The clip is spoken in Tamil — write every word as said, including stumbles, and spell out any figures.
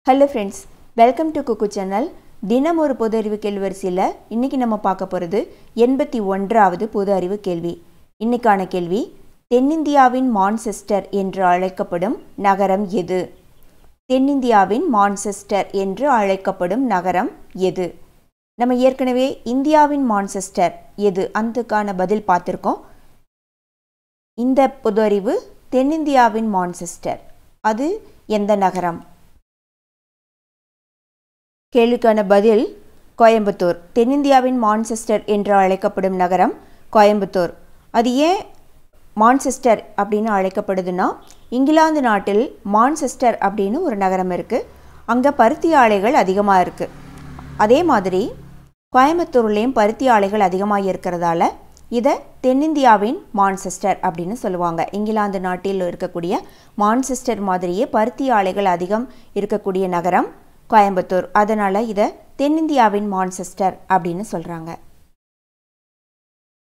Hello friends, welcome to Kuku channel. தினம் ஒரு பொது அறிவு கேள்வி வரிசையில் இன்னைக்கு நம்ம பார்க்க போகிறது எண்பத்தி ஒன்றாவது பொது அறிவு கேள்வி. இன்னைக்கான கேள்வி, தென்னிந்தியாவின் மான்செஸ்டர் என்று அழைக்கப்படும் நகரம் எது? தென்னிந்தியாவின் மான்செஸ்டர் என்று அழைக்கப்படும் நகரம் எது? நம்ம ஏற்கனவே இந்தியாவின் மான்செஸ்டர் எது அதுக்கான பதில் பார்த்திருக்கோம். இந்த பொது அறிவு தென்னிந்தியாவின் மான்செஸ்டர் அது எந்த நகரம்? கேள்விக்கான பதில் கோயம்புத்தூர். தென்னிந்தியாவின் மான்செஸ்டர் என்று அழைக்கப்படும் நகரம் கோயம்புத்தூர். அது ஏன் மான்செஸ்டர் அப்படின்னு அழைக்கப்படுதுன்னா, இங்கிலாந்து நாட்டில் மான்செஸ்டர் அப்படின்னு ஒரு நகரம் இருக்குது. அங்கே பருத்தி ஆலைகள் அதிகமாக இருக்குது. அதே மாதிரி கோயம்புத்தூர்லேயும் பருத்தி ஆலைகள் அதிகமாக இருக்கிறதால இதை தென்னிந்தியாவின் மான்செஸ்டர் அப்படின்னு சொல்லுவாங்க. இங்கிலாந்து நாட்டில் இருக்கக்கூடிய மான்செஸ்டர் மாதிரியே பருத்தி ஆலைகள் அதிகம் இருக்கக்கூடிய நகரம் கோயம்புத்தூர். அதனால் இதை தென்னிந்தியாவின் மான்செஸ்டர் அப்படின்னு சொல்கிறாங்க.